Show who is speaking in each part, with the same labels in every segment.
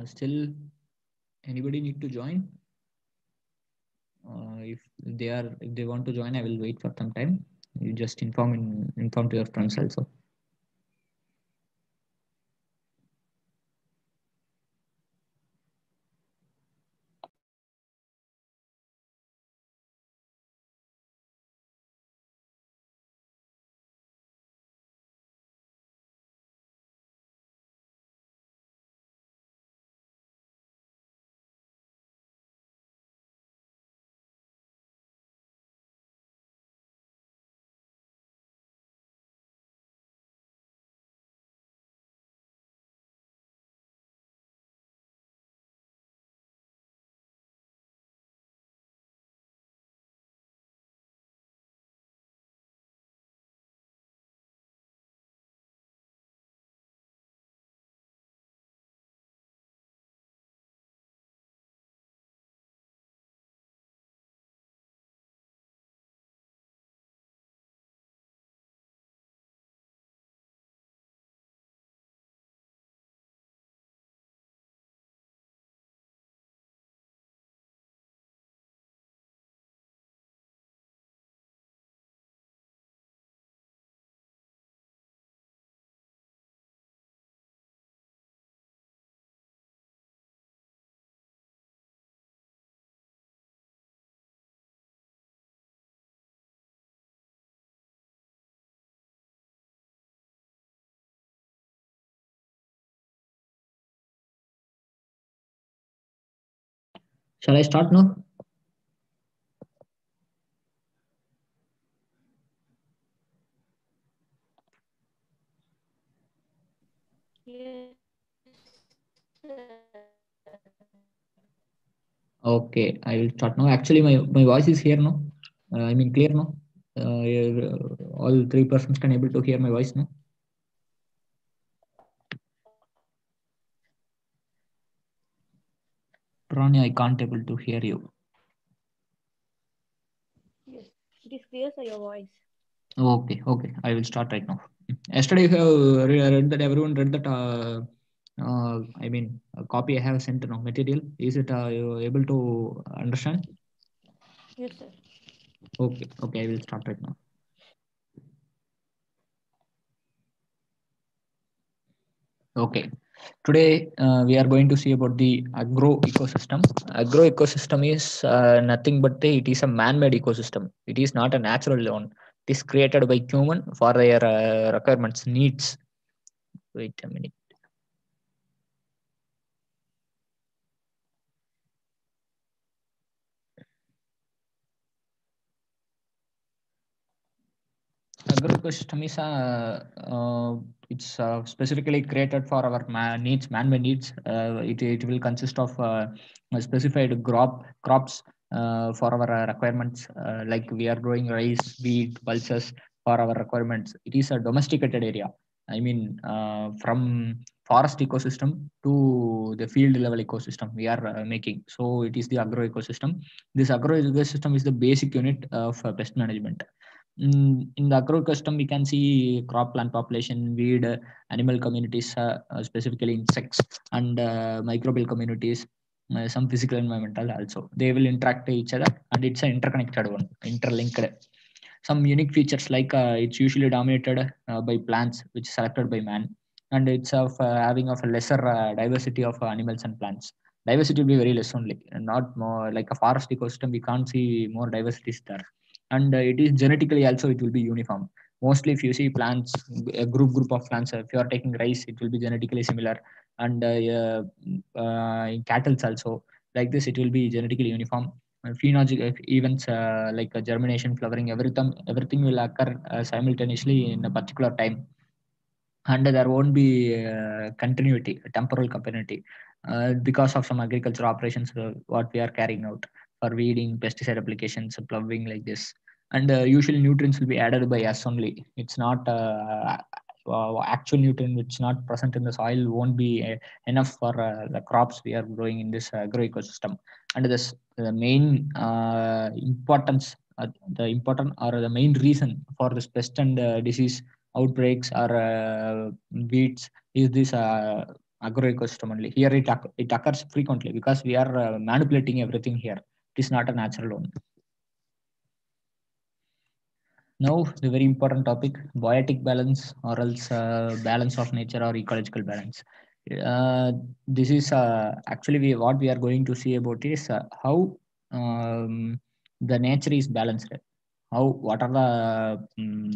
Speaker 1: Still, anybody need to join? If they want to join, I will wait for some time. You just inform to your friends also. Shall I start now? Okay, I will start now. Actually, my voice is here now. I mean, clear now. All three persons can able to hear my voice now. Ronnie, I can't able to hear you.
Speaker 2: Yes, it is clear, sir, your voice.
Speaker 1: Okay, okay. I will start right now. Yesterday, you have read that everyone read that. I mean, a copy I have sent now material. Is it you able to understand?
Speaker 2: Yes, sir.
Speaker 1: Okay, okay. I will start right now. Okay. Today we are going to see about the agro ecosystem. Agro ecosystem is nothing but it is a man-made ecosystem. It is not a natural one. It is created by human for their requirements, needs. Wait a minute. Agroecosystem is it's specifically created for our needs, man-made needs. It will consist of specified crops for our requirements. Like we are growing rice, wheat, pulses for our requirements. It is a domesticated area. I mean, from forest ecosystem to the field level ecosystem we are making. So it is the agroecosystem. This agroecosystem is the basic unit of pest management. In the agroecosystem, we can see crop plant population, weed, animal communities, specifically insects, and microbial communities, some physical environmental also. They will interact each other, and it's an interconnected one, interlinked. Some unique features like it's usually dominated by plants, which is selected by man, and it's of having of a lesser diversity of animals and plants. Diversity will be very less only, and not more like a forest ecosystem. We can't see more diversities there, and it is genetically also it will be uniform. Mostly, if you see plants, a group of plants, if you are taking rice, it will be genetically similar, and in cattle also like this, it will be genetically uniform. Phenotypic events like germination, flowering, everything will occur simultaneously in a particular time, and there won't be continuity, temporal continuity, because of some agricultural operations what we are carrying out for weeding, pesticide applications, plowing like this. And usually nutrients will be added by us only. It's not actual nutrient which not present in the soil won't be enough for the crops we are growing in this agroecosystem. And this the main importance, the important or the main reason for this pest and disease outbreaks or weeds is this. agroecosystem only. Here it occurs frequently because we are manipulating everything here. It is not a natural one. Now, the very important topic, biotic balance or else balance of nature or ecological balance. This is actually what we are going to see about is how the nature is balanced. What are the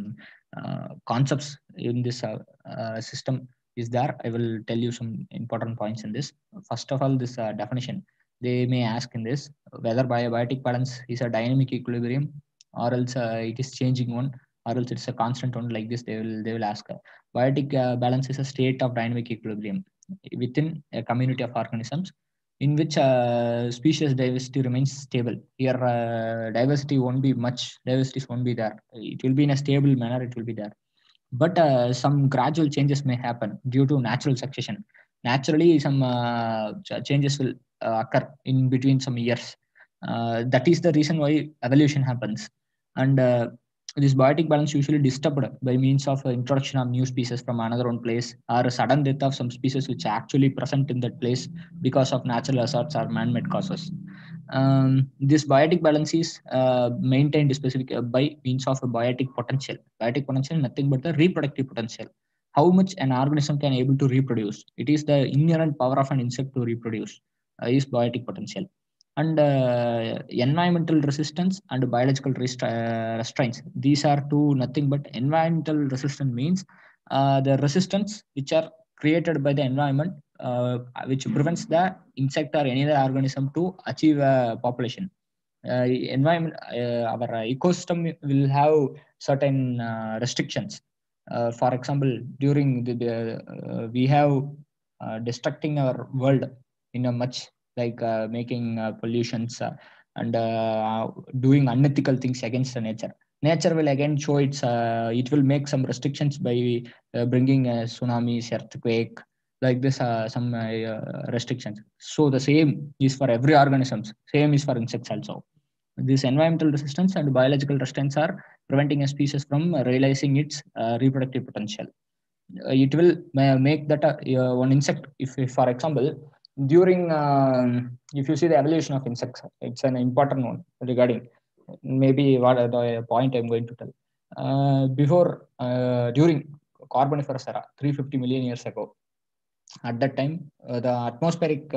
Speaker 1: concepts in this system is there. I will tell you some important points in this. First of all, this definition. They may ask in this whether biotic balance is a dynamic equilibrium or else it is changing one, or else it's a constant one. Like this they will ask. Biotic balance is a state of dynamic equilibrium within a community of organisms in which species diversity remains stable. Here diversities won't be there. It will be in a stable manner, it will be there, but some gradual changes may happen due to natural succession. Naturally some changes will occur in between some years. That is the reason why evolution happens. And this biotic balance usually disturbed by means of introduction of new species from another one place, or a sudden death of some species which are actually present in that place because of natural hazards or man-made causes. This biotic balance is maintained specific by means of a biotic potential. Biotic potential is nothing but the reproductive potential. How much an organism can able to reproduce. It is the inherent power of an insect to reproduce, is biotic potential. And environmental resistance and biological restraints. These are two nothing but environmental resistance means the resistance which are created by the environment, which prevents the insect or any other organism to achieve a population. Environment, our ecosystem will have certain restrictions. For example, during we have destructing our world in a much, like making pollutions and doing unethical things against the nature. Nature will again show it will make some restrictions by bringing tsunamis, earthquake, like this, some restrictions. So the same is for every organisms, same is for insects also. This environmental resistance and biological restraints are preventing a species from realizing its reproductive potential. It will make that one insect, if for example, during if you see the evolution of insects, it's an important one regarding maybe what the point I'm going to tell. Before during Carboniferous era, 350 million years ago, at that time the atmospheric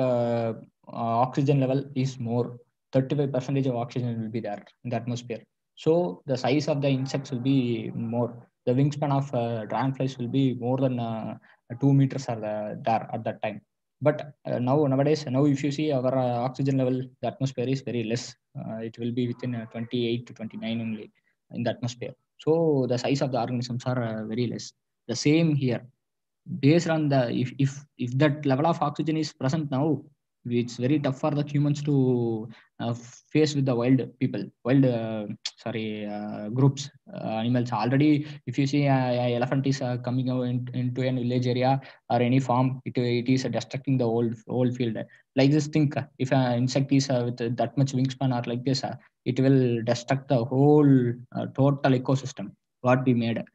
Speaker 1: oxygen level is more. 35% of oxygen will be there in the atmosphere, so the size of the insects will be more. The wingspan of dragonflies will be more than 2 meters are there at that time. But nowadays, now if you see our oxygen level, the atmosphere is very less. It will be within 28 to 29 only in the atmosphere. So the size of the organisms are very less. The same here, based on the, if that level of oxygen is present now, it's very tough for the humans to face with the wild people, wild sorry, groups, animals. Already if you see elephant is coming out into an village area or any farm, it is destructing the old field. Like this, think if an insect is with that much wingspan or like this, it will destruct the whole total ecosystem what we made.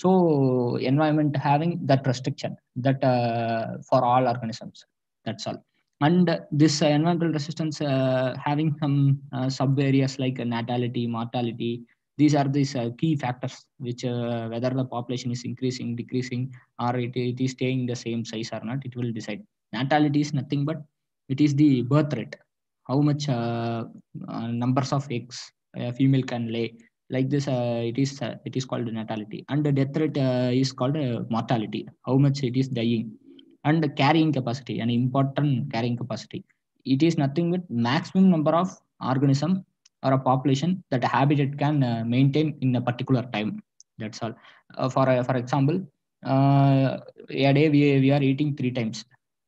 Speaker 1: So environment having that restriction, that for all organisms, that's all. And this environmental resistance having some sub areas like natality, mortality. These are these key factors which whether the population is increasing, decreasing, or it is staying the same size or not, it will decide. Natality is nothing but it is the birth rate, how much numbers of eggs a female can lay. Like this, it is called natality. And the death rate is called mortality, how much it is dying. And the carrying capacity, an important carrying capacity, it is nothing but maximum number of organism or a population that a habitat can maintain in a particular time. That's all. For example, a day we are eating 3 times.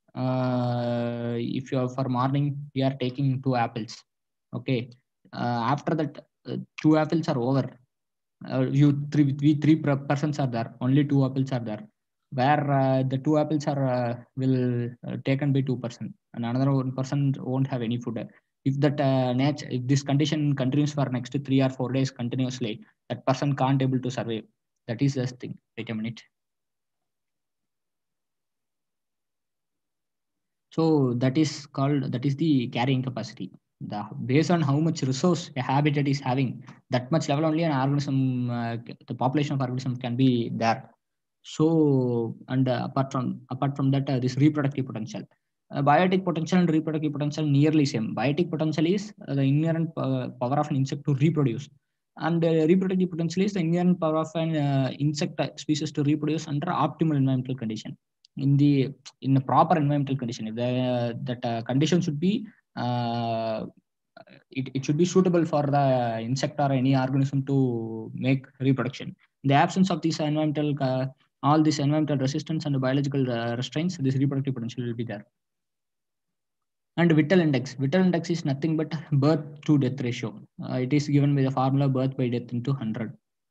Speaker 1: If you are for morning, we are taking 2 apples. Okay. After that, 2 apples are over. You three we three persons are there, only 2 apples are there, where the 2 apples are will taken by 2 person, and another one person won't have any food. If that if this condition continues for next 3 or 4 days continuously, that person can't able to survive. That is the thing. Wait a minute. So that is the carrying capacity. Based on how much resource a habitat is having, that much level only an organism, the population of organism can be there. So, and apart from that, this reproductive potential, biotic potential and reproductive potential nearly same. Biotic potential is the inherent power of an insect to reproduce, and reproductive potential is the inherent power of an insect species to reproduce under optimal environmental condition. In a proper environmental condition, that condition should be uh, it should be suitable for the insect or any organism to make reproduction. In the absence of this environmental all this environmental resistance and biological restraints, this reproductive potential will be there. And Vittel index is nothing but birth to death ratio. It is given by the formula birth by death into 100.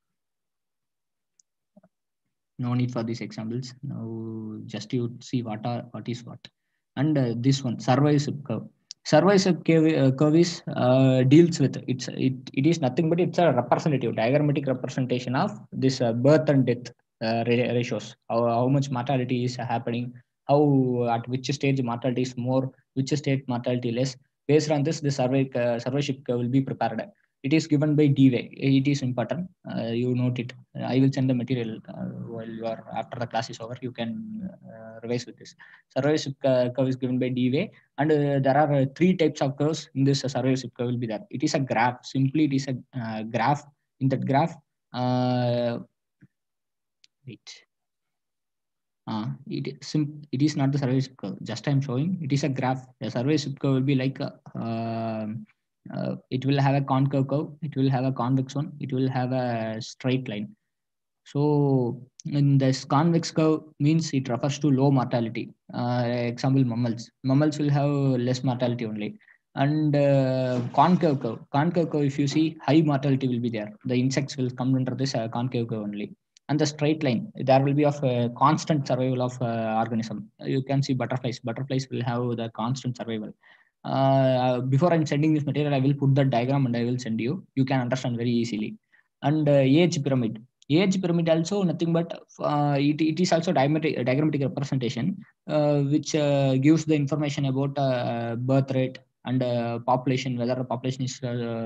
Speaker 1: No need for these examples. Now just you see what is what. And this one, survivorship curve. Survivorship curve is deals with it is nothing but it's a representative diagrammatic representation of this birth and death ratios. How much mortality is happening, how at which stage mortality is more, which stage mortality less. Based on this, the survivorship curve will be prepared. It is given by DY. It is important. You note it. I will send the material while you are after the class is over. You can revise with this. Survivorship curve is given by DY, and there are three types of curves in this survivorship curve will be there. It is a graph. Simply, it is a graph. In that graph, wait. It is not the survivorship curve. Just I am showing. It is a graph. The survivorship curve will be like it will have a concave curve. It will have a convex one. It will have a straight line. So in this convex curve means it refers to low mortality. Example, mammals. Mammals will have less mortality only. And concave curve, if you see, high mortality will be there. The insects will come under this concave curve only. And the straight line, there will be of constant survival of organism. You can see butterflies. Butterflies will have the constant survival. Before I'm sending this material, I will put the diagram and I will send you. You can understand very easily. And age pyramid. Age pyramid also nothing but it is also diagrammatic representation which gives the information about birth rate and population, whether the population is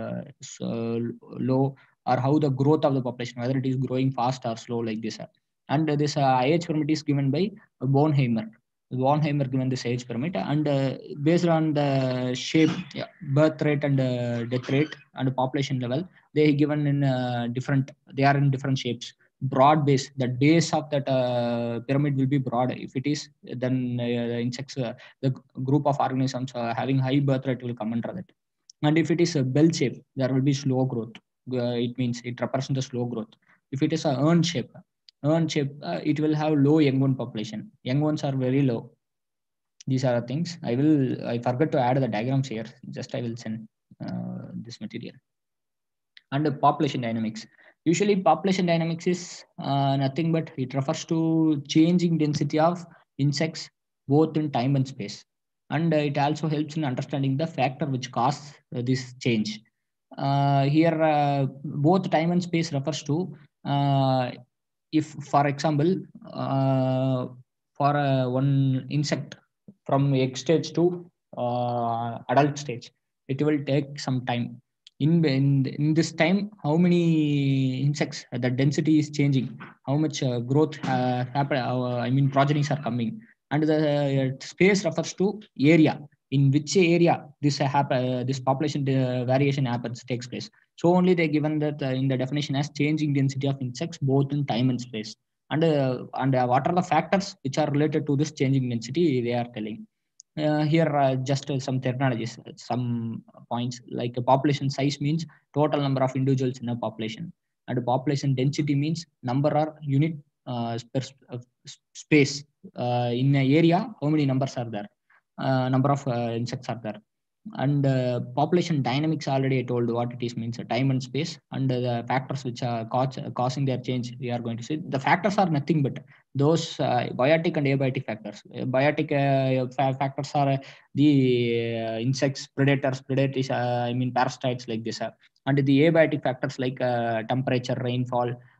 Speaker 1: low, or how the growth of the population, whether it is growing fast or slow like this. And this age pyramid is given by Bornheimer. Bornheimer given this age pyramid, and based on the shape, yeah, birth rate and death rate and population level, they given in different. They are in different shapes. Broad base. The base of that pyramid will be broad. If it is, then the insects, the group of organisms having high birth rate will come under that. And if it is a bell shape, there will be slow growth. It means it represents a slow growth. If it is a urn shape, it will have low young one population. Young ones are very low. These are the things. I forgot to add the diagrams here. Just I will send this material. And population dynamics. Usually population dynamics is nothing but it refers to changing density of insects both in time and space. And it also helps in understanding the factor which cause this change. Here, both time and space refers to if, for example, for one insect from egg stage to adult stage, it will take some time. In this time, how many insects, the density is changing, how much growth happen, I mean progenies are coming, and the space refers to area, in which area this population variation takes place. So only they given that in the definition as changing density of insects both in time and space. And what are the factors which are related to this changing density, they are telling. Here just some terminologies, some points like a population size means total number of individuals in a population, and population density means number or unit space in an area, how many numbers are there, number of insects are there. And population dynamics, already I told what it is, means time and space, and the factors which are causing their change, we are going to see. The factors are nothing but those biotic and abiotic factors. Biotic factors are the insects, predators, I mean parasites like this. And the abiotic factors like temperature, rainfall,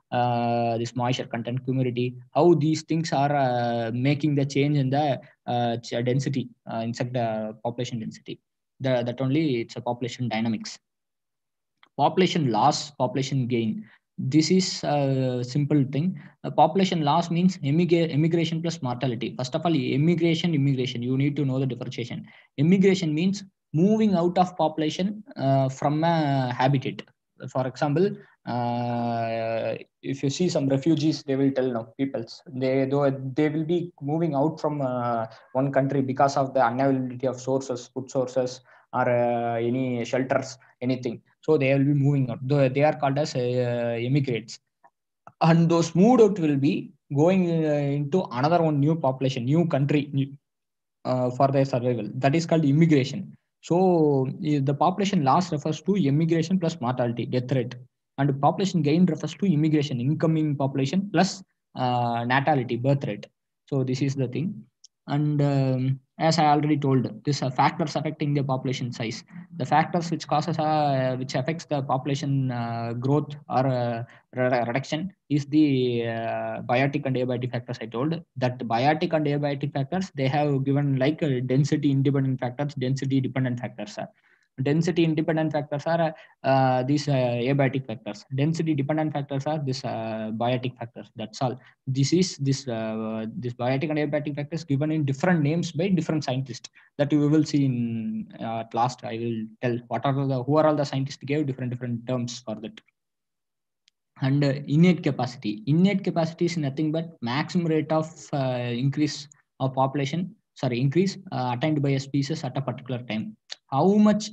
Speaker 1: this moisture content, humidity, how these things are making the change in the density, insect population density. That only it's a population dynamics. Population loss, population gain. This is a simple thing. Population loss means immigration plus mortality. First of all, immigration. You need to know the differentiation. Immigration means moving out of population from a habitat. For example, if you see some refugees, they will tell now peoples they will be moving out from one country because of the unavailability of sources, food sources, or any shelters, anything. So they will be moving out. They are called as immigrants, and those moved out will be going into another one new population, new country, for their survival. That is called immigration. So the population loss refers to immigration plus mortality, death rate, and population gain refers to immigration, incoming population plus natality, birth rate. So this is the thing. And as I already told, these are factors affecting the population size. The factors which affects the population growth or reduction is the biotic and abiotic factors. I told that biotic and abiotic factors, they have given like density independent factors, density dependent factors. Density independent factors are these abiotic factors. Density dependent factors are this biotic factors. That's all. This biotic and abiotic factors given in different names by different scientists. That we will see in at last. I will tell who are all the scientists gave different terms for that. And innate capacity. Innate capacity is nothing but maximum rate of increase of population, increase attained by a species at a particular time. How much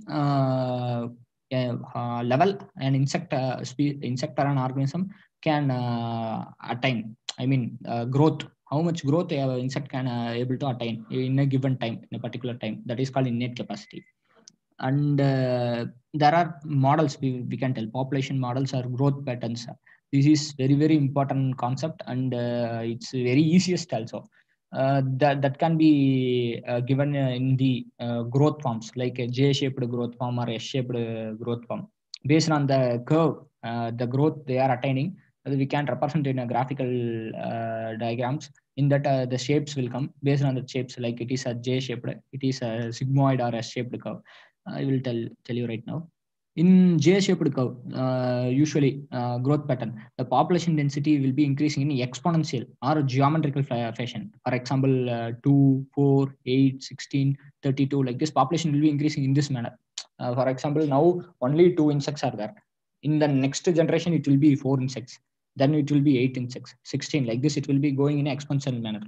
Speaker 1: level an insect or an organism can attain. I mean, growth. How much growth an insect can able to attain in a given time, in a particular time. That is called innate capacity. And there are models we can tell. Population models are growth patterns. This is very important concept, and it's very easiest also. That can be given in the growth forms, like a J-shaped growth form or S-shaped growth form. Based on the curve, the growth they are attaining, we can represent in a graphical diagrams. In that, the shapes will come based on the shapes. Like it is a J-shaped, it is a sigmoid or S-shaped curve. I will tell you right now. In J-shaped curve, usually growth pattern, the population density will be increasing in exponential or geometrical fashion. For example, 2, 4, 8, 16, 32, like this population will be increasing in this manner. For example, now only 2 insects are there. In the next generation, it will be 4 insects. Then it will be 8 insects, 16, like this. It will be going in an exponential manner.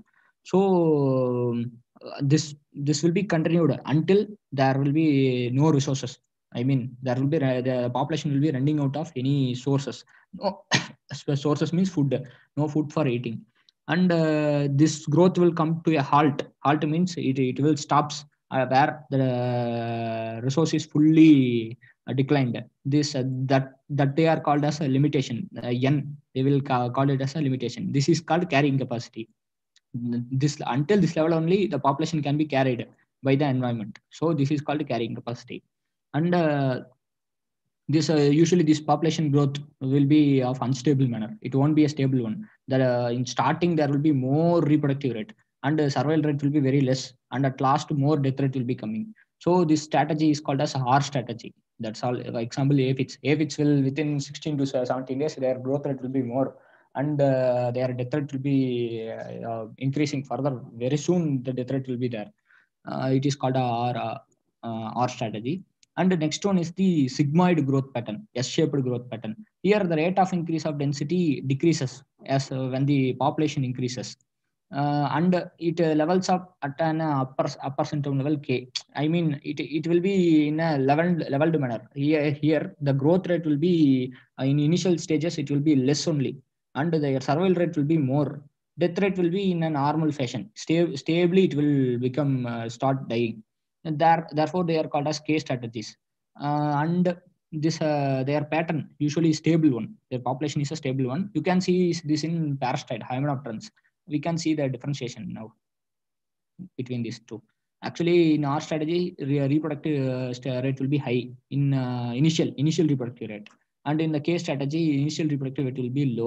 Speaker 1: So this will be continued until there will be no resources. I mean, there will be the population will be running out of any sources. No sources means food, no food for eating, and this growth will come to a halt. Halt means it will stops where the resource is fully declined. This that they are called as a limitation. N, they will call it as a limitation. This is called carrying capacity. This until this level only the population can be carried by the environment. So this is called carrying capacity. And this usually this population growth will be of unstable manner. It won't be a stable one. That in starting there will be more reproductive rate, and survival rate will be very less, and at last more death rate will be coming. So this strategy is called as R strategy. That's all. For example, aphids will within 16 to 17 days their growth rate will be more, and their death rate will be increasing further. Very soon the death rate will be there. It is called R strategy. And the next one is the sigmoid growth pattern, S-shaped growth pattern. Here, the rate of increase of density decreases as when the population increases. And it levels up at an upper symptom level K. I mean, it will be in a leveled manner. Here, the growth rate will be in initial stages, it will be less only, and the survival rate will be more. Death rate will be in a normal fashion. Stably, it will become start dying. And therefore, they are called as K strategies. And this their pattern usually stable one. Their population is a stable one. You can see this in parasite hymenopterans. We can see the differentiation now between these two. Actually, in our strategy, reproductive rate will be high in initial reproductive rate, and in the K strategy, initial reproductive rate will be low.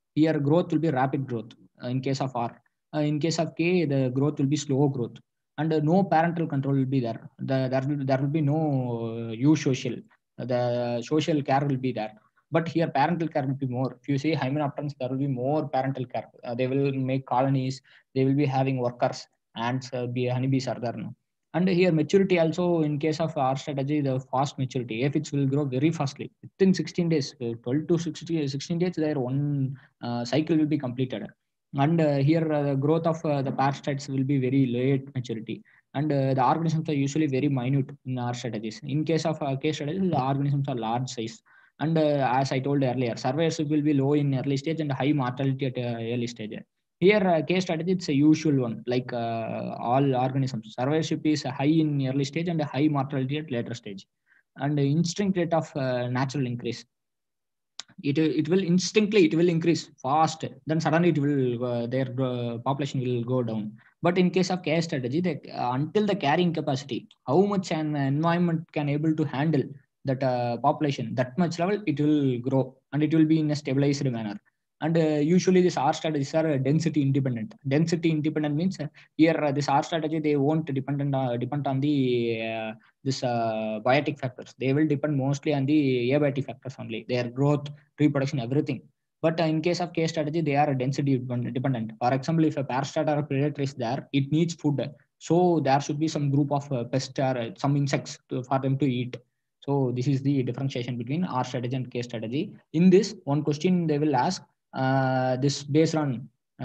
Speaker 1: Here growth will be rapid growth in case of R. In case of K, the growth will be slow growth, and no parental control will be there. There will be no eusocial. The social care will be there, but here parental care will be more. If you see hymenopterans, there will be more parental care. They will make colonies. They will be having workers, ants, be honeybees are there now. And here maturity also, in case of our strategy, the fast maturity, aphids will grow very fastly within 16 days, 12 to 16 days. Their one cycle will be completed, and here the growth of the parasites will be very late maturity, and the organisms are usually very minute in our strategies. In case of case strategies, the organisms are large size, and as I told earlier, survivorship will be low in early stage and high mortality at early stage. Here, case strategy, it's a usual one, like all organisms. Survivorship is high in early stage and high mortality at later stage. And the instinct rate of natural increase. It will instinctively it will increase fast. Then suddenly it will their population will go down. But in case of care strategy, until the carrying capacity, how much an environment can able to handle that population, that much level it will grow, and it will be in a stabilized manner. And usually these R strategies are density independent. Density independent means here this R strategy, they won't depend on the this biotic factors. They will depend mostly on the abiotic factors only. Their growth, reproduction, everything. But in case of case strategy, they are density dependent. For example, if a parasite or a predator is there, it needs food. So there should be some group of pests or some insects for them to eat. So this is the differentiation between R strategy and case strategy. In this, one question they will ask, this based on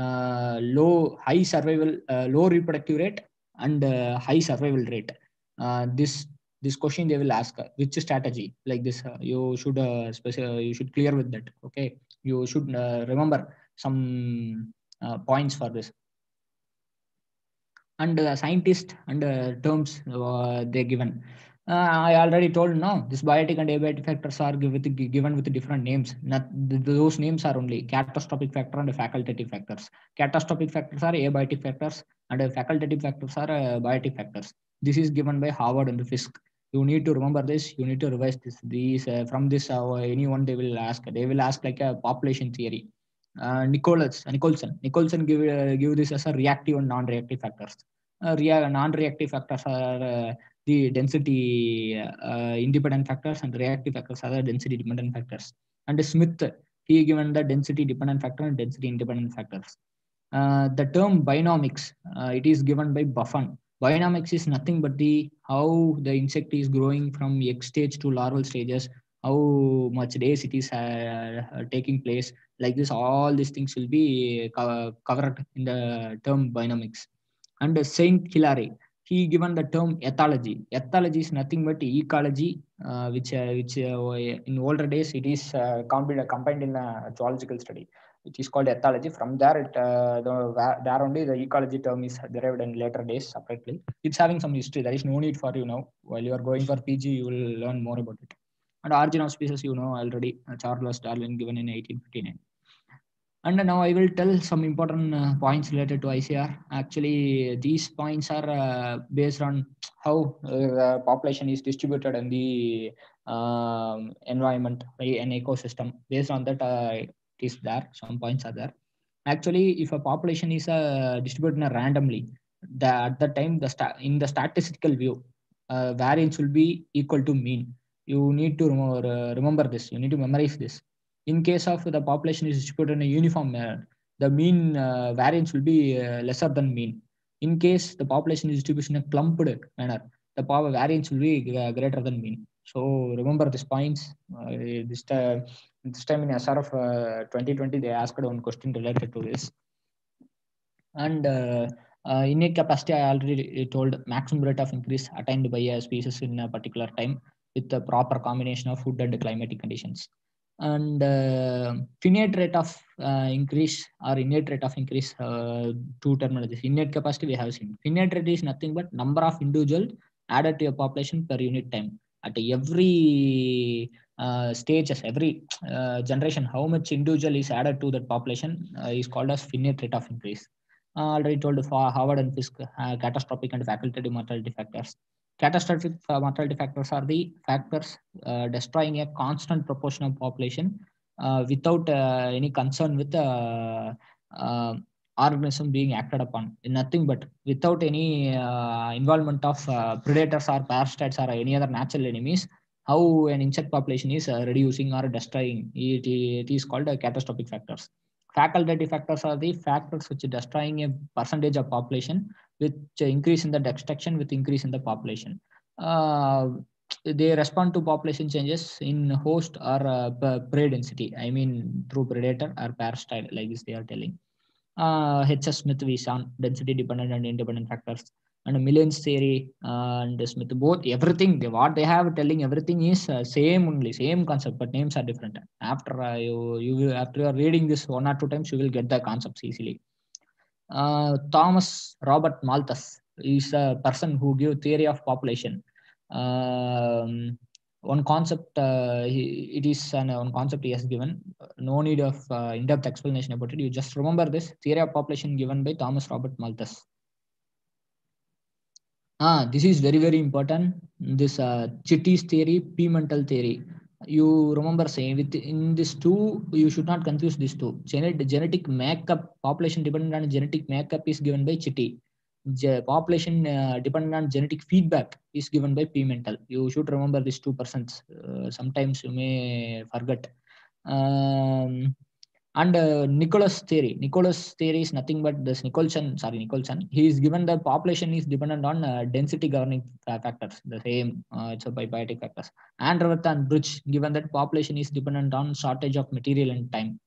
Speaker 1: low reproductive rate and high survival rate. This question they will ask, which strategy like this you should clear with that. Okay, you should remember some points for this. And scientists and terms they given. I already told now this biotic and abiotic factors are given with different names. Those names are only catastrophic factor and facultative factors. Catastrophic factors are abiotic factors, and facultative factors are biotic factors. This is given by Harvard and Fisk. You need to remember this. You need to revise this. These from this anyone they will ask. They will ask like a population theory. Nicholson give this as a reactive and non-reactive factors. Non-reactive factors are the density independent factors, and reactive factors are the density dependent factors. And Smith, he given the density dependent factor and density independent factors. The term bionomics, it is given by Buffon. Bionomics is nothing but the how the insect is growing from egg stage to larval stages, how much days it is taking place. Like this, all these things will be covered in the term bionomics. And Saint Hilary, he given the term ethology. Ethology is nothing but ecology, which in older days it is combined in a zoological study. It is called ethology. From there, there only the ecology term is derived in later days separately. It's having some history. There is no need for now. While you are going for PG, you will learn more about it. And origin of species, already. Charles Darwin given in 1859. And now I will tell some important points related to ICR. Actually, these points are based on how the population is distributed in the environment, an ecosystem. Based on that, it is there. Some points are there. Actually, if a population is distributed randomly, at the time, in the statistical view, variance will be equal to mean. You need to remember this. You need to memorize this. In case of the population is distributed in a uniform manner, the mean variance will be lesser than mean. In case the population is distributed in a clumped manner, the power variance will be greater than mean. So remember these points. This time in SRF 2020, they asked one question related to this. And innate capacity, I already told, maximum rate of increase attained by a species in a particular time with the proper combination of food and climatic conditions. And finite rate of increase or innate rate of increase, two terminologies. Innate capacity we have seen. Finite rate is nothing but number of individuals added to a population per unit time. At every stages, every generation, how much individual is added to that population is called as finite rate of increase. Already told for Harvard and Fisk, catastrophic and facultative mortality factors. Catastrophic mortality factors are the factors destroying a constant proportion of population without any concern with uh, organism being acted upon. Nothing but without any involvement of predators or parasites or any other natural enemies, how an insect population is reducing or destroying. It is called catastrophic factors. Facultative factors are the factors which are destroying a percentage of population, with increase in the destruction with increase in the population. Uh, they respond to population changes in host or prey density. I mean, through predator or parasite, like this they are telling. H.S. Smith we saw density dependent and independent factors, and Millen's theory and Smith both everything what they have telling everything is same only same concept, but names are different. After after you are reading this 1 or 2 times, you will get the concepts easily. Thomas Robert Malthus is a person who gave theory of population. One concept, it is one concept he has given. No need of in-depth explanation about it. You just remember this theory of population given by Thomas Robert Malthus. This is very, very important. This Chitty's theory, Pimental theory. You remember saying in this two, you should not confuse these two. Genetic makeup, population dependent on genetic makeup is given by Chitty. Population dependent on genetic feedback is given by Pimental. You should remember these 2%. Sometimes you may forget. And Nicholas theory is nothing but this Nicholson. He is given the population is dependent on density governing factors, the same, it's a biotic factors. Andrew and Bridge given that population is dependent on shortage of material and time.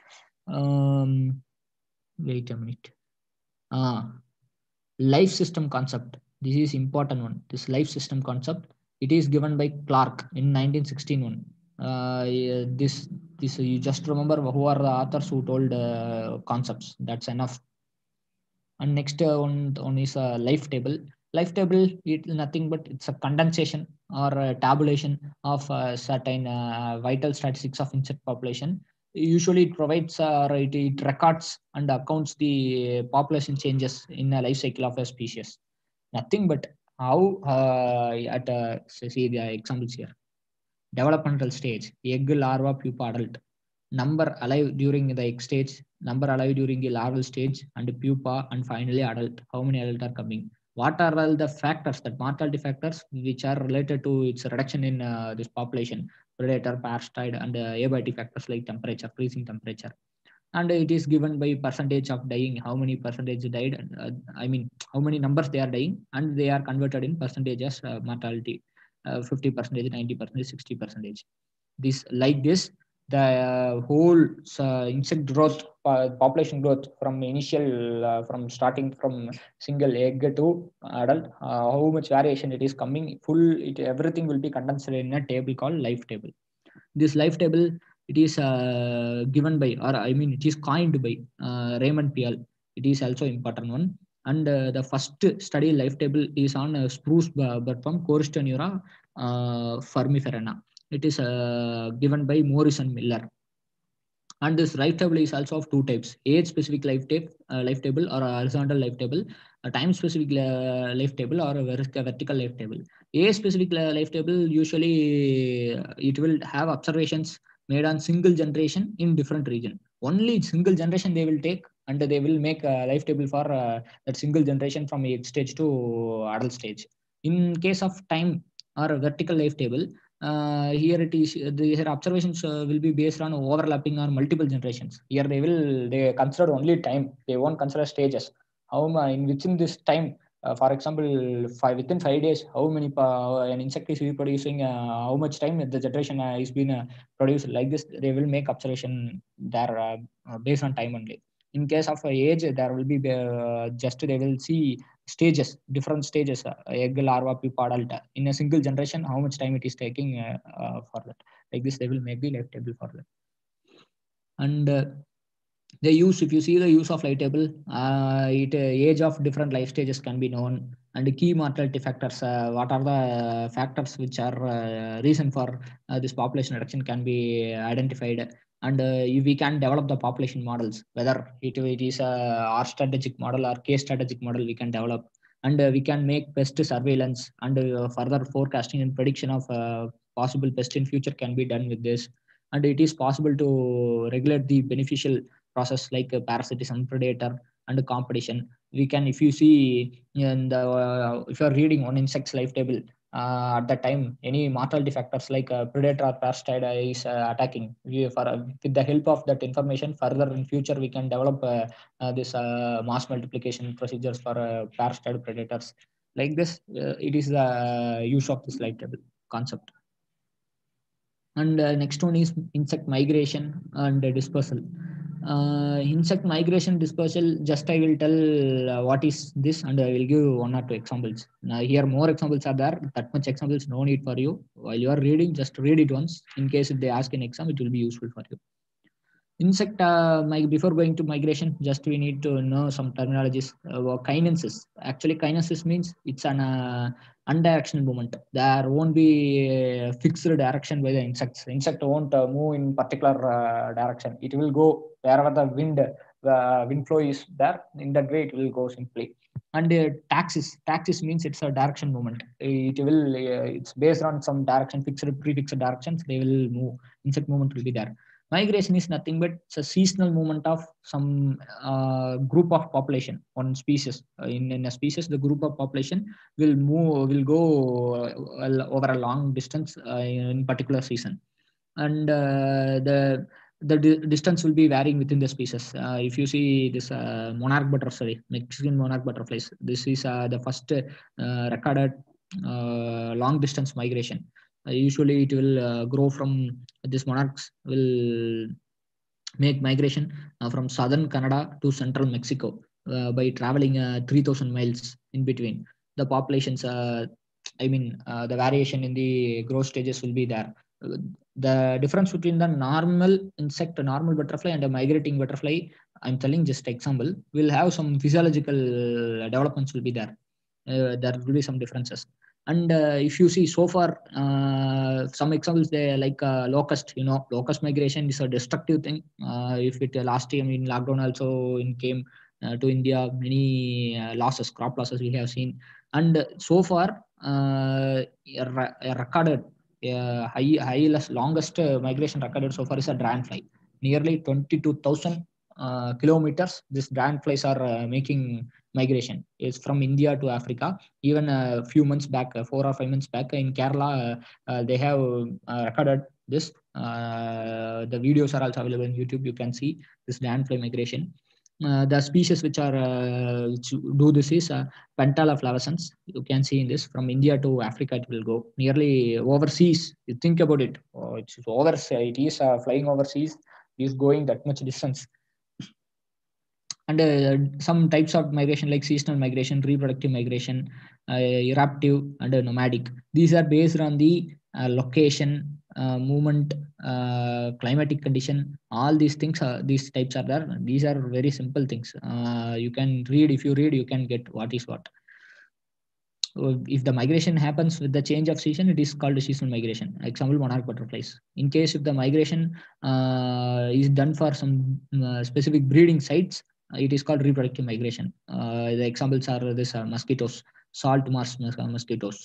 Speaker 1: Wait a minute. Life system concept. This is important one. This life system concept, it is given by Clark in 1961. This you just remember who are the authors who told concepts. That's enough. And next one is a life table. Life table, it is nothing but it's a condensation or a tabulation of certain vital statistics of insect population. Usually it provides or it records and accounts the population changes in the life cycle of a species. Nothing but how at see the examples here. Developmental stage, egg, larva, pupa, adult. Number alive during the egg stage, number alive during the larval stage, and pupa, and finally adult. How many adult are coming? What are all the factors, that mortality factors, which are related to its reduction in this population? Predator, parasite, and abiotic factors like temperature, freezing temperature. And it is given by percentage of dying, how many percentage died, I mean, how many numbers they are dying, and they are converted in percentages mortality, 50%, 90%, 60%. This like this, the whole insect growth, population growth from initial, from starting from single egg to adult, how much variation it is coming, everything will be condensed in a table called life table. This life table, it is given by, or I mean, it is coined by Raymond Peale. It is also important one. And the first study life table is on spruce birdworm, Coristanura fermiferana. It is given by Morris and Miller. And this life table is also of two types: age specific life table or a horizontal life table, a time specific life table, or a vertical life table. Age specific life table, usually it will have observations made on single generation in different region. Only single generation they will take, and they will make a life table for that single generation from age stage to adult stage. In case of time or a vertical life table, here it is, their observations will be based on overlapping or multiple generations. Here they consider only time. They won't consider stages. How in within this time, for example, within 5 days, how many an insect is reproducing, how much time the generation is being produced. Like this, they will make observation there based on time only. In case of age, there will be just they will see stages, different stages, egg, larva, pupa, adult. In a single generation, how much time it is taking for that. Like this, they will make the life table for that. And they use, if you see the use of life table, age of different life stages can be known, and the key mortality factors, what are the factors which are reason for this population reduction can be identified. And we can develop the population models, whether it is a R strategic model or K strategic model we can develop. And we can make pest surveillance, and further forecasting and prediction of possible pest in future can be done with this. and it is possible to regulate the beneficial process like parasitism, predator, and competition. We can, if you see in the if you are reading on insects life table, at that time any mortality factors like predator or parasite is attacking. With the help of that information, further in future we can develop this mass multiplication procedures for parasite predators. Like this, it is the use of this life table concept. And next one is insect migration and dispersal. Insect migration dispersal, just I will tell what is this, and I will give one or two examples. Now here more examples are there, that much examples no need for you. While you are reading, just read it once. In case if they ask an exam, it will be useful for you. Insect, before going to migration, just we need to know some terminologies. Kinesis. Actually, kinesis means it's an undirectional movement. There won't be a fixed direction by the insects. Insect won't move in particular direction. It will go wherever the wind flow is there. In that way, it will go simply. And taxis means it's a direction movement. It will it's based on some direction, fixed prefixed directions. They will move. Insect movement will be there. Migration is nothing but it's a seasonal movement of some group of population, one species. In a species, the group of population will go over a long distance in particular season, and the distance will be varying within the species. If you see this monarch butterfly, Mexican monarch butterflies, this is the first recorded long distance migration. Usually, it will grow from these monarchs will make migration from southern Canada to central Mexico by traveling 3,000 miles in between. The populations, the variation in the growth stages will be there. The difference between the normal insect, normal butterfly, and a migrating butterfly, I'm telling just example, will have some physiological developments will be there. There will be some differences. And if you see so far, some examples they like locust. Locust migration is a destructive thing. If it last year in lockdown also in came to India, many crop losses we have seen. And so far, recorded longest migration recorded so far is a dragonfly. Nearly 22,000 kilometers. These dragonflies are making migration. It's from India to Africa. Even a few months back, 4 or 5 months back, in Kerala, they have recorded this. The videos are also available on YouTube. You can see this dragonfly migration. The species which do this is Pentala flavescens. You can see in this from India to Africa it will go nearly overseas. You think about it. It's it is flying overseas. It is going that much distance. And some types of migration like seasonal migration, reproductive migration, eruptive, and nomadic. These are based on the location, movement, climatic condition. All these things, these types are there. These are very simple things. You can read. If you read, you can get what is what. If the migration happens with the change of season, it is called seasonal migration. Example, monarch butterflies. In case if the migration is done for some specific breeding sites, it is called reproductive migration. The examples are this mosquitoes, salt marsh mosquitoes.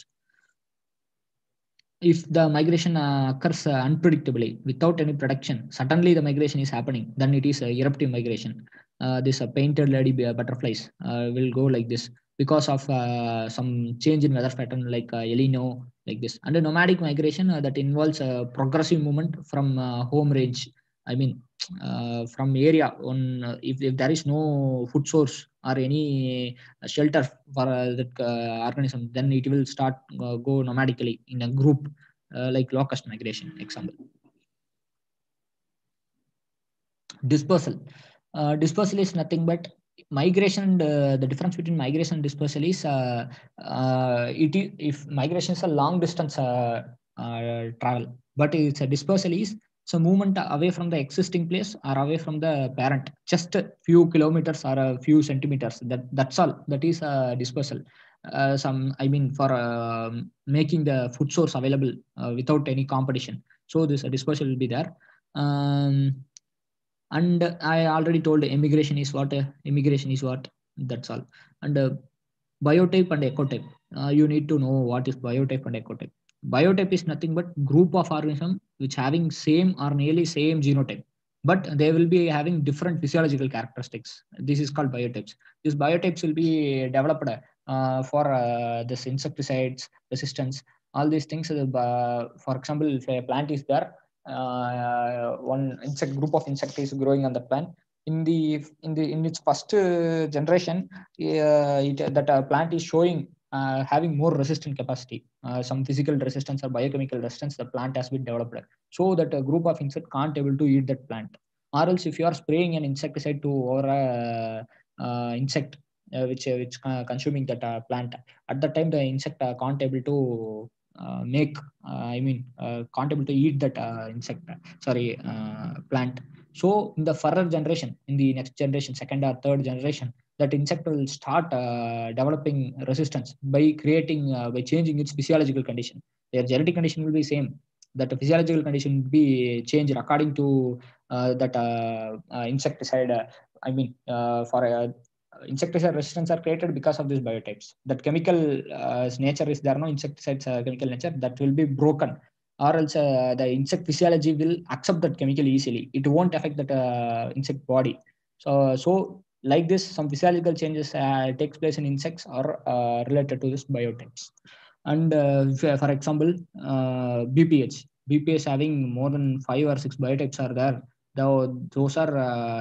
Speaker 1: If the migration occurs unpredictably without any production, suddenly the migration is happening, then it is eruptive migration. This painted lady butterflies will go like this because of some change in weather pattern like El Nino, like this. And a nomadic migration that involves progressive movement from home range. I mean, from area on if there is no food source or any shelter for that organism, then it will start go nomadically in a group, like locust migration example. Dispersal. Dispersal is nothing but migration. The difference between migration and dispersal is if migration is a long distance travel, but it's a dispersal is so movement away from the existing place or away from the parent, just a few kilometers or a few centimeters. That's all. That is dispersal. For making the food source available without any competition. So this dispersal will be there. And I already told immigration is what. Immigration is what. That's all. And biotype and ecotype. You need to know what is biotype and ecotype. Biotype is nothing but group of organism which having same or nearly same genotype, but they will be having different physiological characteristics. This is called biotypes. These biotypes will be developed for this insecticides resistance. All these things. For example, if a plant is there, one insect group of insect is growing on the plant. In its first generation, that plant is showing having more resistant capacity, some physical resistance or biochemical resistance the plant has been developed, so that a group of insect can't able to eat that plant. Or else if you are spraying an insecticide to over a insect which consuming that plant, at that time the insect can't able to make I mean can't able to eat that insect sorry plant. So in the further generation, in the next generation, second or third generation, that insect will start developing resistance by creating by changing its physiological condition. Their genetic condition will be same, that the physiological condition will be changed according to that insecticide for insecticide resistance are created because of these biotypes. That chemical nature is there, no insecticides chemical nature that will be broken, or else the insect physiology will accept that chemical easily. It won't affect that insect body. So like this, some physiological changes takes place in insects are related to this biotypes. And for example, bph having more than 5 or 6 biotypes are there. Those are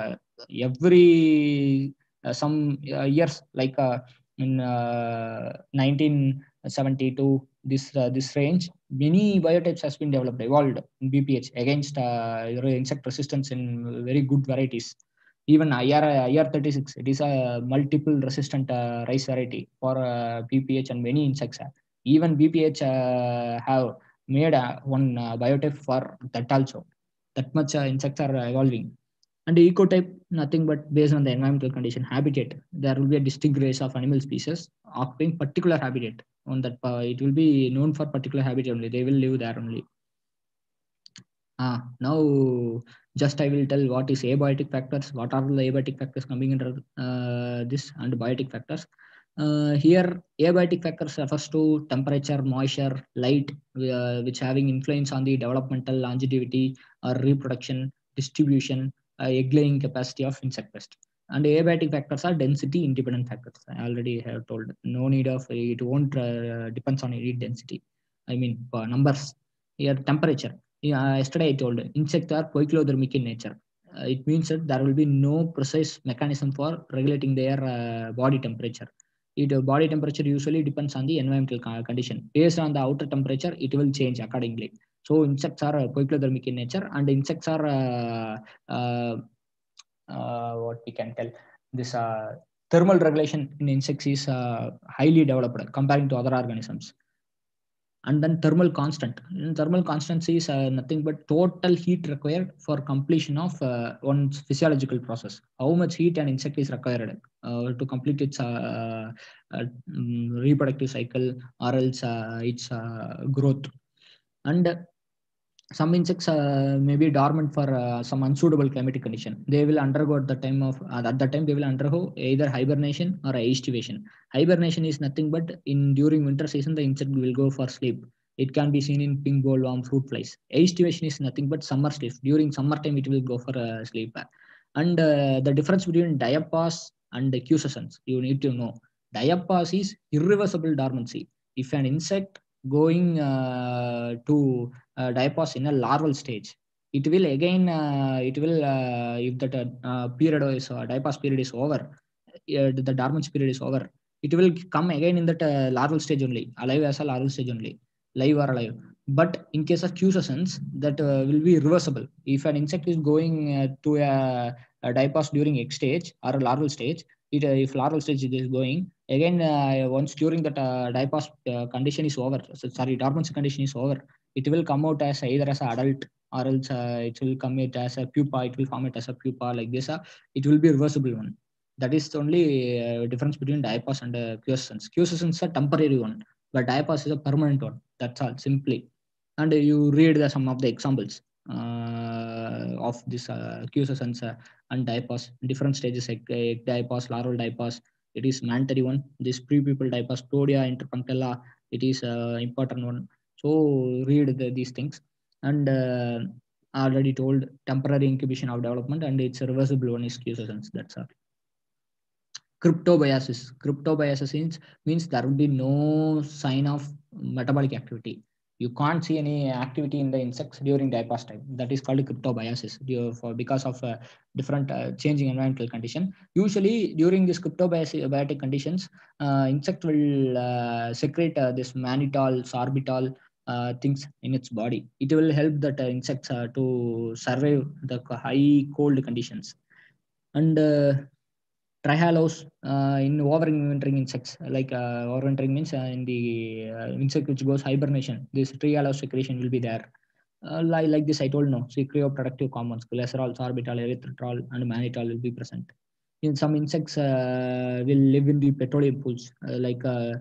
Speaker 1: every some years, like in 1972, this range, many biotypes has been developed, evolved in bph against insect resistance in very good varieties. Even IR36, it is a multiple resistant rice variety for BPH and many insects. Even BPH have made one biotype for that also. That much insects are evolving. And ecotype, nothing but based on the environmental condition, habitat. There will be a distinct race of animal species occupying particular habitat. On that, it will be known for particular habitat only. They will live there only. Now, just I will tell what is abiotic factors, what are the abiotic factors coming under this, and biotic factors. Here, abiotic factors refers to temperature, moisture, light, which having influence on the developmental longevity or reproduction, distribution, egg laying capacity of insect pest. And abiotic factors are density independent factors. I already have told. No need of it won't depends on any density. Numbers. Here, temperature. Yesterday I told insects are poikilothermic in nature. It means that there will be no precise mechanism for regulating their body temperature. Body temperature usually depends on the environmental condition. Based on the outer temperature, it will change accordingly. So insects are poikilothermic in nature, and insects are what we can tell, this thermal regulation in insects is highly developed comparing to other organisms. And then thermal constant. And thermal constancy is nothing but total heat required for completion of one's physiological process. How much heat an insect is required to complete its reproductive cycle, or else its growth. And some insects may be dormant for some unsuitable climatic condition. They will undergo at the time of at that time they will undergo either hibernation or aestivation. Hibernation is nothing but in during winter season the insect will go for sleep. It can be seen in pink bollworm, fruit flies. Aestivation is nothing but summer sleep. During summertime it will go for sleep. And the difference between diapause and quiescence, you need to know. Diapause is irreversible dormancy. If an insect going to diapause in a larval stage, it will again it will if that period is diapause period is over, the dormancy period is over, it will come again in that larval stage only, alive as a larval stage only, live or alive. But in case of quiescence, that will be reversible. If an insect is going to a diapause during egg stage or a larval stage, if larval stage it is going again, once during that diapause condition is over, sorry, dormancy condition is over, it will come out as either as an adult, or else it will come it as a pupa, it will form it as a pupa like this. It will be reversible one. That is the only difference between diapause and quiescence. Quiescence is a temporary one, but diapause is a permanent one. That's all, simply. And you read some of the examples of this quiescence and diapause, different stages, like egg diapause, larval diapause. It is mandatory one. This pre-pupal diapause, Prodia interpunctella, it is important one. So read these things. And already told temporary incubation of development, and it's a reversible one is quiescence. That's all. Cryptobiasis. Cryptobiasis means there will be no sign of metabolic activity. You can't see any activity in the insects during diapause time. That is called cryptobiosis because of different changing environmental condition. Usually during this cryptobiotic conditions, insect will secrete this mannitol, sorbitol things in its body. It will help that insects to survive the high cold conditions. And trihalos in overwintering insects, like overwintering means in the insect which goes hibernation, this trihalos secretion will be there. Like this I told, no, so productive compounds, glycerol, sorbitol, erythritol, and mannitol will be present. In some insects will live in the petroleum pools, like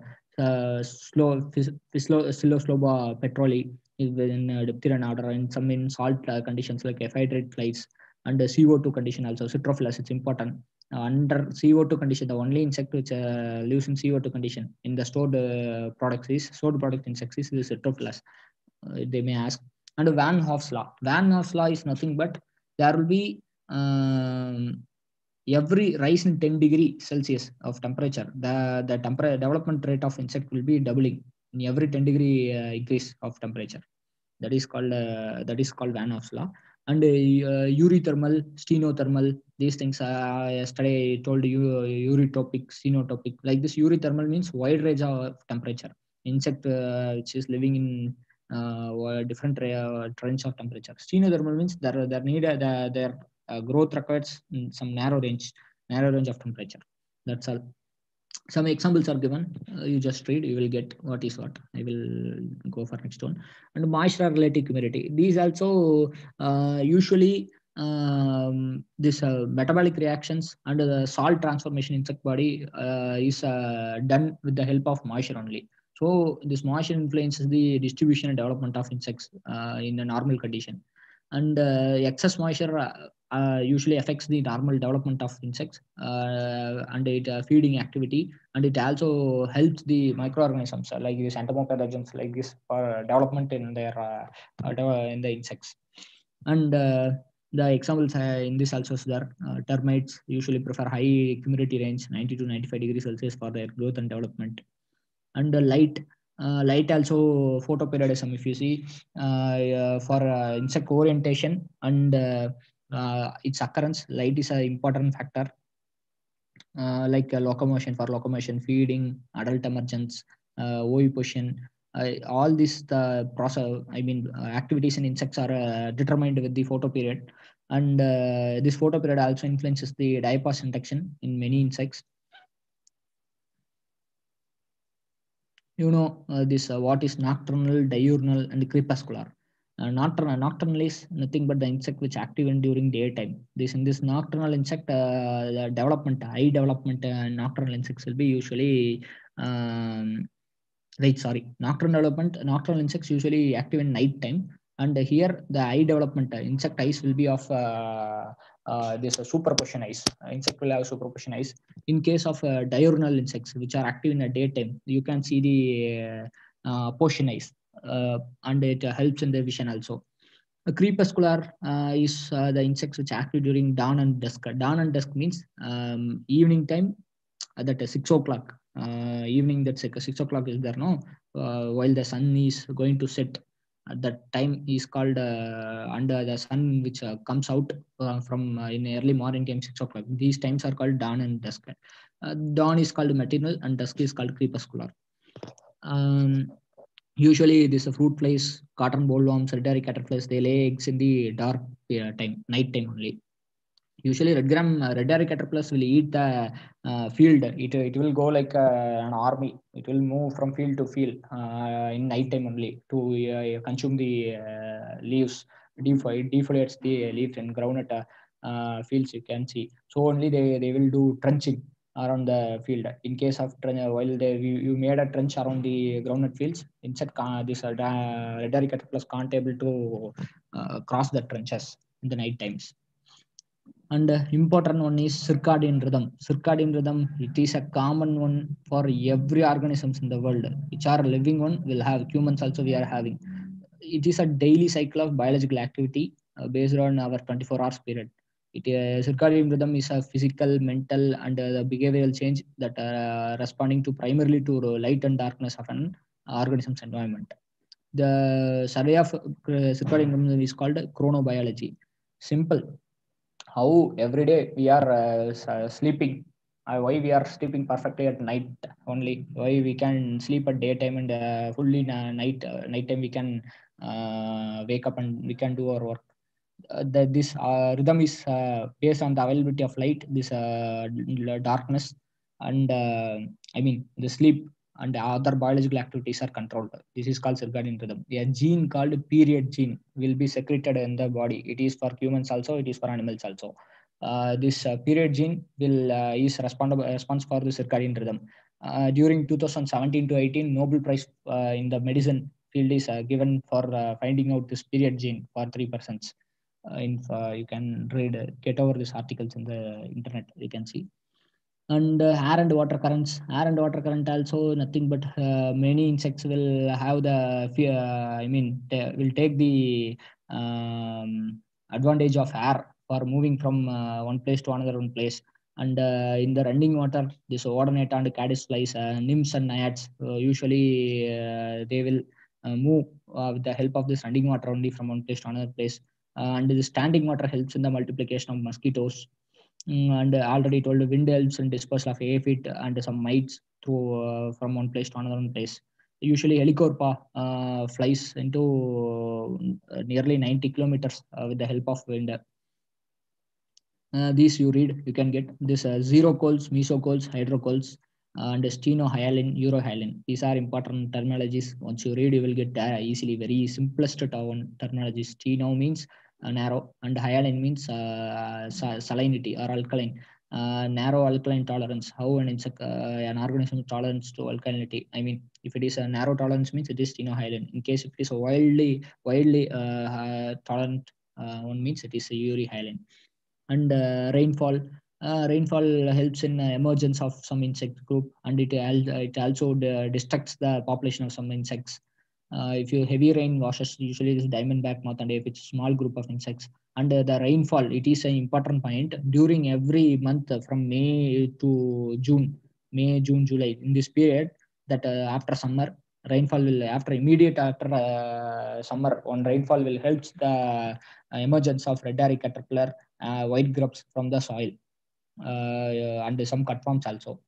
Speaker 1: Psilocloba petroli is in diphtheria order, and some in salt conditions like ephedrite flies, and CO2 condition also. Citrophilus, it's important. Under CO2 condition, the only insect which lives in CO2 condition in the stored product insects is the Citrophilus. They may ask. And Van Hoff's law. Van Hoff's law is nothing but there will be every rise in 10 degree Celsius of temperature, the temperature development rate of insect will be doubling in every 10 degree increase of temperature. That is called Van Hoff's law. And eurythermal, stenothermal, these things. Yesterday I told you eurytopic, stenotopic. Like this, eurythermal means wide range of temperature. Insect which is living in different range of temperature. Stenothermal means there need their growth requires some narrow range of temperature. That's all. Some examples are given. You just read, you will get what is what. I will go for next one. And moisture relative humidity, these also usually this metabolic reactions and the salt transformation insect body is done with the help of moisture only. So this moisture influences the distribution and development of insects in a normal condition. And excess moisture usually affects the normal development of insects and it feeding activity, and it also helps the microorganisms like these entomopathogens like this for development in their in the insects. And the examples in this also is there. Termites usually prefer high humidity range 90 to 95 degrees Celsius for their growth and development. And light also photoperiodism, if you see for insect orientation and its occurrence, light is an important factor. Like locomotion, feeding, adult emergence, oviposition, all these the process. I mean, activities in insects are determined with the photoperiod, and this photoperiod also influences the diapause induction in many insects. This what is nocturnal, diurnal, and crepuscular. Nocturnal is nothing but the insect which active in during daytime. This nocturnal insect, the development, eye development, nocturnal insects will be usually nocturnal insects usually active in night time, and here the eye development, insect eyes will be of this superposition eyes. Insect will have superposition eyes. In case of diurnal insects which are active in the daytime, you can see the portion eyes, and it helps in the vision also. Crepuscular is the insects which are active during dawn and dusk. Dawn and dusk means evening time, that is 6 o'clock. Evening, that's like 6 o'clock is there, no? While the sun is going to set, at that time is called under the sun which comes out from in early morning time, 6 o'clock. These times are called dawn and dusk. Dawn is called matinal and dusk is called crepuscular. Usually this fruit flies, cotton bollworms, red-eye caterpillars, they lay eggs in the dark time, night time only. Usually red-eye caterpillars will eat the field. It will go like an army. It will move from field to field in night time only to consume the leaves. It defoliates the leaves and groundnut fields, you can see. So only they will do trenching around the field. In case of while you made a trench around the groundnut fields, insect this red-eye caterpillars can't able to cross the trenches in the night times. And important one is circadian rhythm. Circadian rhythm, it is a common one for every organisms in the world, which are living one will have. Humans also we are having. It is a daily cycle of biological activity based on our 24 hours period. Circadian rhythm is a physical, mental, and the behavioral change that responding to primarily to light and darkness of an organism's environment. The survey of circadian rhythm is called chronobiology. Simple, how every day we are sleeping, why we are sleeping perfectly at night only, why we can sleep at daytime and fully nighttime we can wake up and we can do our work. That this rhythm is based on the availability of light, this darkness, and I mean the sleep and other biological activities are controlled. This is called circadian rhythm. A gene called period gene will be secreted in the body. It is for humans also, it is for animals also. This period gene will is response for the circadian rhythm. During 2017 to 18, Nobel Prize in the medicine field is given for finding out this period gene for 3%. You can read, get over these articles in the internet, you can see. And air and water currents, air and water current also nothing but many insects will have the I mean will take the um, advantage of air for moving from one place to another one place. And in the running water, this odonata and caddis flies, nymphs and naiads, usually they will move with the help of this running water only from one place to another place. And the standing water helps in the multiplication of mosquitoes. And already told, wind helps in dispersal of aphid and some mites through from one place to another one place. Usually, helicorpa flies into nearly 90 kilometers with the help of wind. These you read, you can get this zero coals, mesocoals, hydrocoals, and stenohyaline, urohyaline. These are important terminologies. Once you read, you will get easily very simplest terminology. Steno means narrow, and hyaline means salinity or alkaline. Narrow alkaline tolerance. How an organism tolerance to alkalinity. I mean, if it is a narrow tolerance, means it is stenohyaline. In case if it is a widely tolerant one, means it is a urohyaline. And rainfall, rainfall helps in emergence of some insect group, and it also destructs the population of some insects. If you heavy rain washes usually this diamondback moth and if it's a small group of insects. And the rainfall, it is an important point during every month from May to June, May, June, July. In this period, that after summer, rainfall will after immediate after summer, on rainfall will helps the emergence of red hairy caterpillar, white grubs from the soil, and some cutworms also.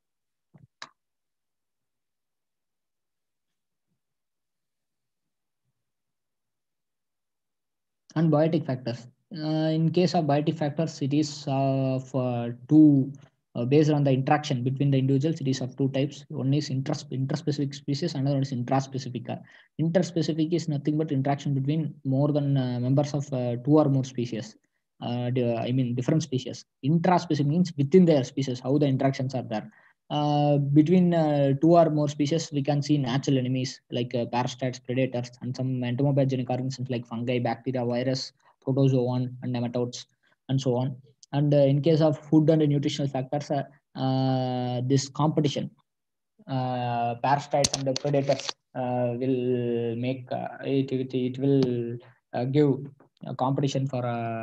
Speaker 1: And biotic factors. In case of biotic factors, it is of two, based on the interaction between the individuals. It is of two types. One is interspecific species, another one is intraspecific. Interspecific is nothing but interaction between more than members of two or more species. I mean different species. Intraspecific means within their species, how the interactions are there. Between two or more species, we can see natural enemies like parasites, predators, and some entomopathogenic organisms like fungi, bacteria, virus, protozoan, and nematodes, and so on. And in case of food and nutritional factors, this competition, parasites and the predators will make it will give a competition for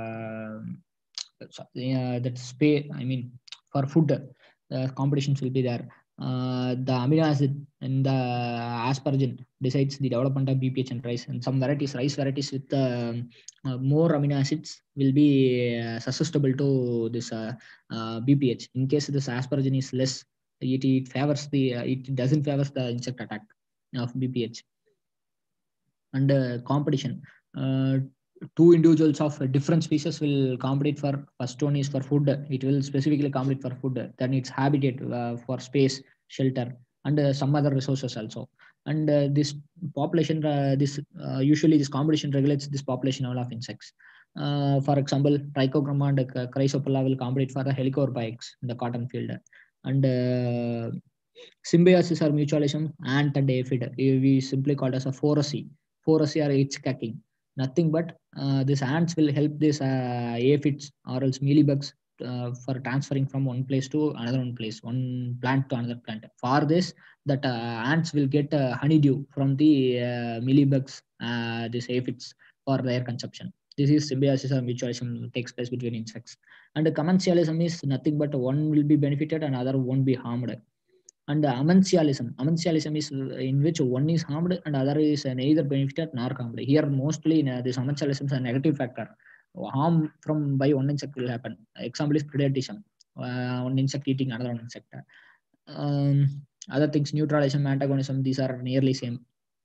Speaker 1: that space. I mean, for food, competitions will be there. The amino acid and the asparagine decides the development of BPH and rice. And some rice varieties with more amino acids will be susceptible to this BPH. In case this asparagine is less, it favors it doesn't favors the insect attack of BPH. And competition. Uh, Two individuals of different species will compete for, first one is for food, it will specifically compete for food, then its habitat for space, shelter, and some other resources also. And this population, this usually this competition regulates this population level of insects. For example, Trichogramma and Chrysopolla will compete for the helicoverpa eggs in the cotton field. And symbiosis or mutualism, ant and aphid, we simply called as a foracy. Foracy or hitchcocking. Nothing but these ants will help these aphids or else mealybugs for transferring from one place to another one place, one plant to another plant. For this, that ants will get honeydew from the millibugs, this aphids, for their consumption. This is symbiosis or mutualism takes place between insects. And commensalism is nothing but one will be benefited and other won't be harmed. And amentialism is in which one is harmed and other is neither benefited nor harmed. Here mostly this amentialism is a negative factor. Harm from by one insect will happen. Example is predatism, one insect eating another one insect. um, Other things, neutralism, antagonism, these are nearly same.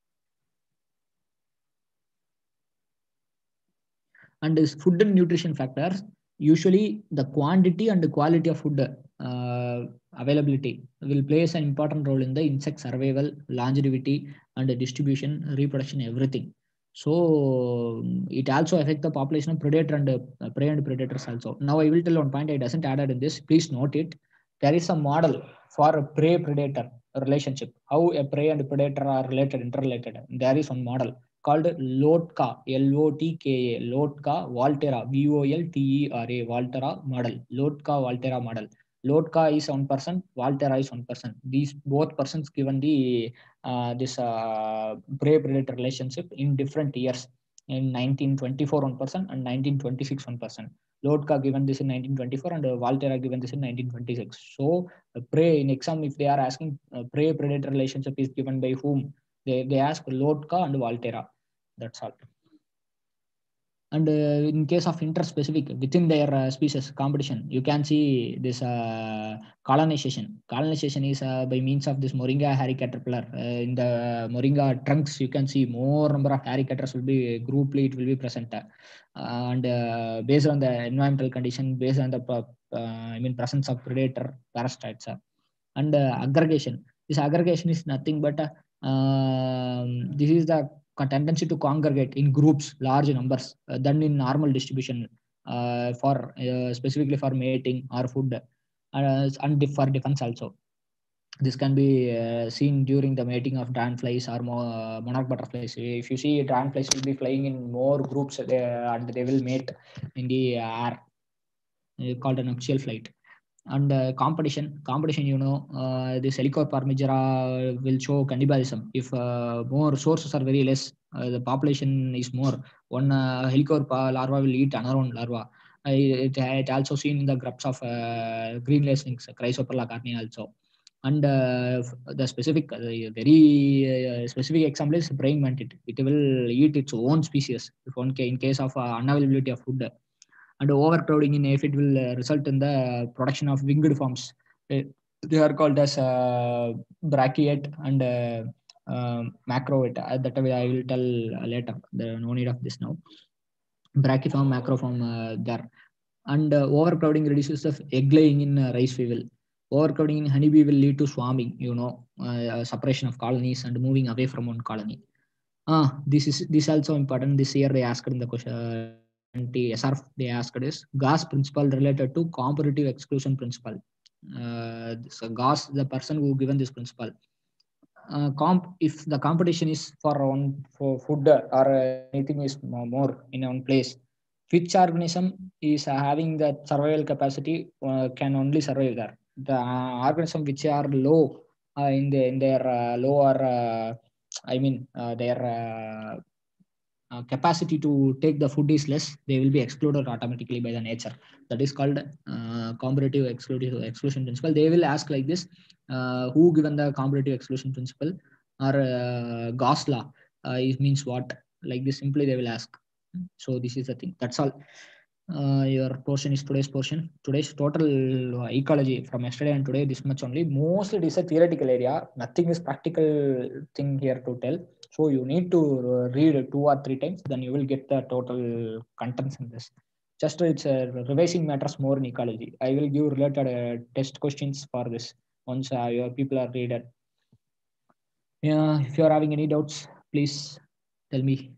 Speaker 1: And is food and nutrition factors, usually the quantity and the quality of food availability will plays an important role in the insect survival, longevity, and the distribution, reproduction, everything. So it also affect the population of predator and prey and predators also. Now I will tell one point I doesn't added in this, please note it. There is a model for a prey predator relationship, how a prey and predator are related, interrelated. There is one model called Lotka, Lotka, Lotka Volterra, Voltera, Volterra model, Lotka Volterra model. Lotka is one person, Volterra is one person. These both persons given the this prey predator relationship in different years. In 1924 one person and 1926 one person. Lotka given this in 1924 and Volterra given this in 1926. So prey in exam, if they are asking prey predator relationship is given by whom, they ask Lotka and Volterra. That's all. And in case of interspecific within their species competition, you can see this colonization. Colonization is by means of this moringa hairy caterpillar. In the moringa trunks, you can see more number of hairy caterpillars will be grouply, it will be present. And based on the environmental condition, based on the presence of predator parasites. And aggregation. This aggregation is nothing but this is the tendency to congregate in groups, large numbers, than in normal distribution for specifically for mating or food, and for defense also. This can be seen during the mating of dragonflies or monarch butterflies. If you see, dragonflies will be flying in more groups, and they will mate in the air, called a nuptial flight. And competition, this Helicoverpa parmigera will show cannibalism. If more sources are very less, the population is more, one Helicoverpa larva will eat another one larva. It also seen in the grubs of green lacewings, Chrysoperla carnea also. And the specific very specific example is praying mantis. It will eat its own species if in case of unavailability of food. And overcrowding in aphid will result in the production of winged forms. They are called as brachiate and macroate. That I will tell later. No need of this now. Brachyform, macroform, there. And overcrowding reduces the egg laying in rice weevil. Overcrowding in honeybee will lead to swarming, separation of colonies and moving away from one colony. This also important. This year they asked in the question, SR they asked is Gauss principle related to comparative exclusion principle. So Gauss, the person who given this principle. If the competition is for food or anything is more in one place, which organism is having that survival capacity can only survive there. The organism which are low in their lower, their capacity to take the food is less, they will be excluded automatically by the nature. That is called comparative exclusion principle. They will ask like this, who given the comparative exclusion principle, or Gauss law, it means what, like this simply they will ask. So this is the thing. That's all. Your portion is today's portion. Today's total ecology from yesterday and today, this much only. Mostly it is a theoretical area. Nothing is practical thing here to tell. So you need to read 2 or 3 times, then you will get the total contents in this. Just it's revising matters more in ecology. I will give related test questions for this once your people are read it. Yeah, if you are having any doubts, please tell me.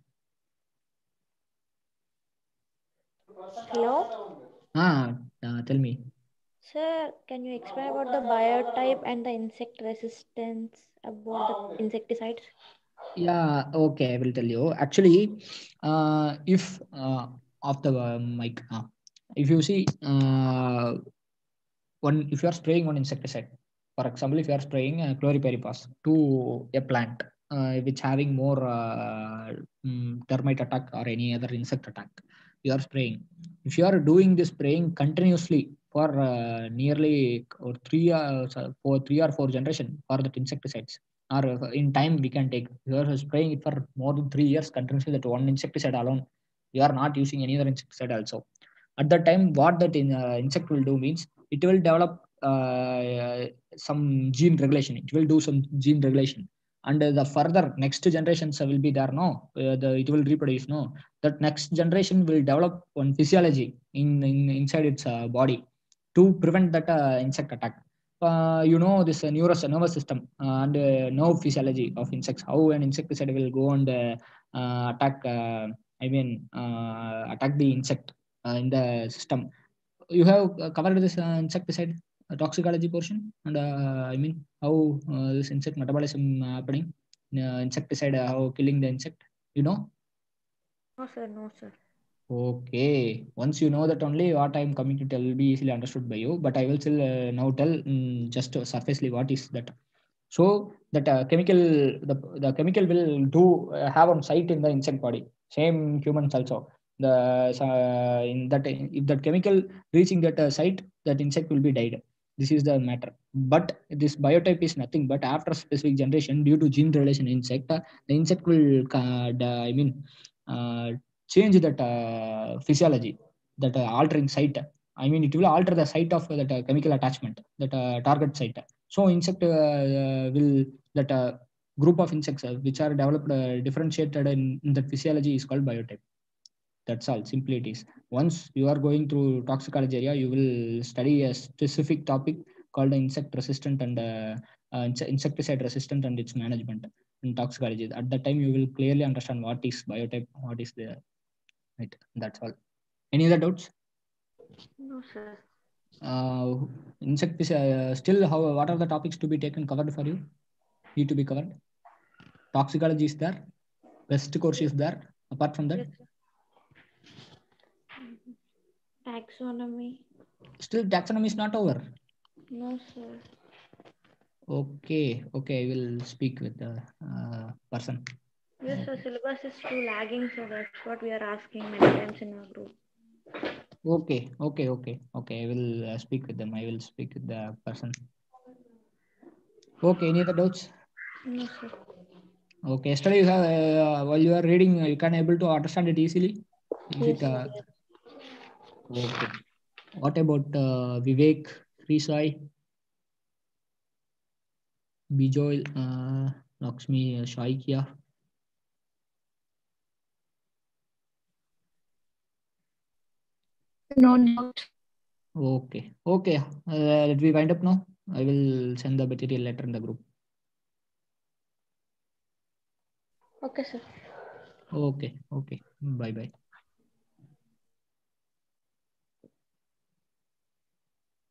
Speaker 2: Hello?
Speaker 1: Tell me.
Speaker 2: Sir, can you explain about the biotype and the insect resistance about the insecticides?
Speaker 1: Yeah, okay, I will tell you. Actually, if of the mic, if you see if you are spraying one insecticide, for example, if you are spraying chlorpyrifos to a plant which having more termite attack or any other insect attack, you are spraying. If you are doing this spraying continuously for nearly or for 3 or 4 generation for that insecticides, or in time we can take, you are spraying it for more than 3 years continuously, that one insecticide alone, you are not using any other insecticide also. At that time, what that insect will do means it will develop some gene regulation. It will do some gene regulation, and the further next generations will be there. No, it will reproduce. No, that next generation will develop one physiology in inside its body to prevent that insect attack. This nervous system and nerve physiology of insects. How an insecticide will go and attack. Attack the insect in the system. You have covered this insecticide toxicology portion, and how this insect metabolism happening. Insecticide, how killing the insect. You know.
Speaker 2: No, sir. No, sir.
Speaker 1: Okay. Once you know that, only what I am coming to tell will be easily understood by you. But I will still now tell just surfacely what is that. So that the chemical will do have on site in the insect body. Same humans also. The in that if that chemical reaching that site, that insect will be died. This is the matter. But this biotype is nothing but after specific generation, due to gene relation insect, the insect will uh, change that physiology, that altering site. It will alter the site of that chemical attachment, that target site. So insect will that group of insects which are developed differentiated in that physiology is called biotype. That's all. Simply it is. Once you are going through toxicology area, you will study a specific topic called insect resistant and insecticide resistant and its management in toxicology. At that time, you will clearly understand what is biotype, what is the right. That's all. Any other doubts?
Speaker 2: No, sir.
Speaker 1: Still, how what are the topics to be taken covered for you? Need to be covered. Toxicology is there. Pest course is there. Apart from that,
Speaker 2: Yes, sir. Taxonomy.
Speaker 1: still taxonomy is not over.
Speaker 2: No, sir.
Speaker 1: Okay, okay. I will speak with the person.
Speaker 2: Yes, sir. Syllabus is too lagging, so that's what we are asking many times in our group.
Speaker 1: Okay, okay, okay, okay. I will speak with them. I will speak with the person. Okay. Any other doubts?
Speaker 2: No, sir.
Speaker 1: Okay. Yesterday you have while you are reading, you can able to understand it easily. Is
Speaker 2: Yes,
Speaker 1: it
Speaker 2: sir. Yes.
Speaker 1: okay? What about Vivek, Free Sai, Bijoy, Lakshmi, Shaikia?
Speaker 3: No doubt.
Speaker 1: Okay, okay. Let me wind up now. I will send the material letter in the group.
Speaker 2: Okay, sir.
Speaker 1: Okay, okay. Bye bye.